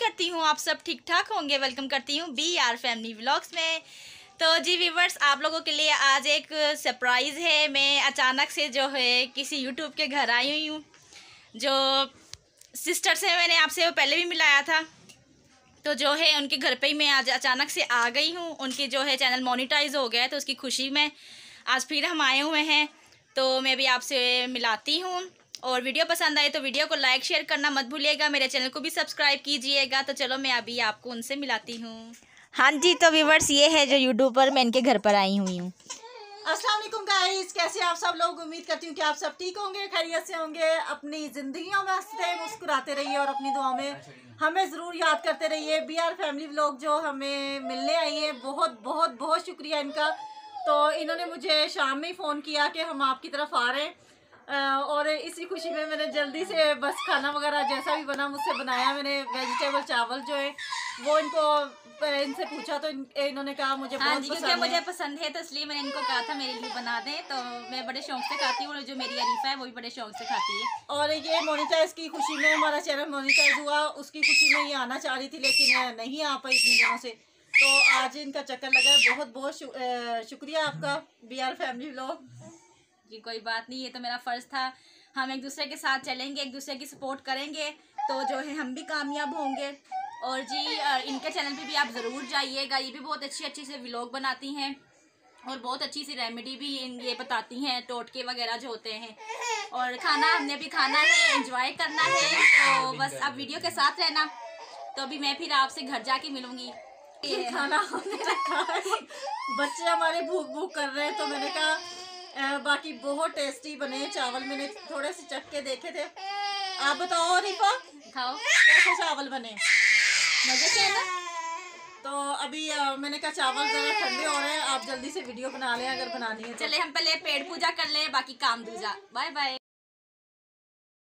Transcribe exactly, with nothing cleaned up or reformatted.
करती हूँ आप सब ठीक ठाक होंगे। वेलकम करती हूँ बी आर फैमिली व्लॉग्स में। तो जी व्यूवर्स, आप लोगों के लिए आज एक सरप्राइज़ है। मैं अचानक से जो है किसी यूट्यूब के घर आई हुई हूँ। जो सिस्टर से मैंने आपसे वो पहले भी मिलाया था, तो जो है उनके घर पे ही मैं आज अचानक से आ गई हूँ। उनकी जो है चैनल मोनेटाइज हो गया है, तो उसकी खुशी में आज फिर हम आए हुए हैं। तो मैं भी आपसे मिलाती हूँ, और वीडियो पसंद आए तो वीडियो को लाइक शेयर करना मत भूलिएगा। मेरे चैनल को भी सब्सक्राइब कीजिएगा। तो चलो मैं अभी आपको उनसे मिलाती हूँ। हाँ जी, तो व्यूवर्स ये है जो यूट्यूब पर मैं इनके घर पर आई हुई हूँ। अस्सलाम वालेकुम गाइस, कैसे आप सब लोग। उम्मीद करती हूँ कि आप सब ठीक होंगे, खैरियत से होंगे, अपनी जिंदगियों में हंसते मुस्कुराते रहिए और अपनी दुआ में हमें ज़रूर याद करते रहिए। बी आर फैमिली व्लॉग जो हमें मिलने आई है, बहुत बहुत बहुत शुक्रिया इनका। तो इन्होंने मुझे शाम में ही फ़ोन किया कि हम आपकी तरफ आ रहे हैं, और इसी खुशी में मैंने जल्दी से बस खाना वगैरह जैसा भी बना मुझसे बनाया। मैंने वेजिटेबल चावल जो है वो इनको इनसे पूछा, तो इन, इन्होंने कहा मुझे हाँ बहुत जी, पसंद क्योंकि है। मुझे पसंद है, तो इसलिए मैंने इनको कहा था मेरे लिए बना दें। तो मैं बड़े शौक से खाती हूँ, और जो मेरी अरीफा है वो भी बड़े शौक से खाती है। और ये मोनेटाइज की खुशी में, हमारा चैनल मोनेटाइज हुआ, उसकी खुशी में ये आना चाह रही थी, लेकिन नहीं आ पाई इतने दिनों से। तो आज इनका चक्कर लगा है। बहुत बहुत शु, शुक्रिया आपका B R family vlog ji. कोई बात नहीं, ये तो मेरा फ़र्ज़ था। हम एक दूसरे के साथ चलेंगे, एक दूसरे की सपोर्ट करेंगे, तो जो है हम भी कामयाब होंगे। और जी इनके चैनल पे भी आप ज़रूर जाइएगा। ये भी बहुत अच्छी अच्छी से व्लॉग बनाती हैं, और बहुत अच्छी सी रेमेडी भी ये बताती हैं, टोटके वगैरह जो होते हैं। और खाना हमने भी खाना है, एंजॉय करना है। तो बस आप वीडियो के साथ रहना। तो अभी मैं फिर आपसे घर जाके मिलूँगी। ये खाना हमने रखा है, बच्चे हमारे भूख भूख कर रहे हैं। तो मैंने कहा आ, बाकी बहुत टेस्टी बने चावल, मैंने थोड़े से चख के देखे थे। आप बताओ रिफा, खाओ कैसे चावल बने, मजे से है ना। तो अभी आ, मैंने कहा चावल ज़रा ठंडे हो रहे हैं, आप जल्दी से वीडियो बना लें अगर बनानी है तो। चले हम पहले पेड़ पूजा कर ले, बाकी काम दूजा। Bye bye.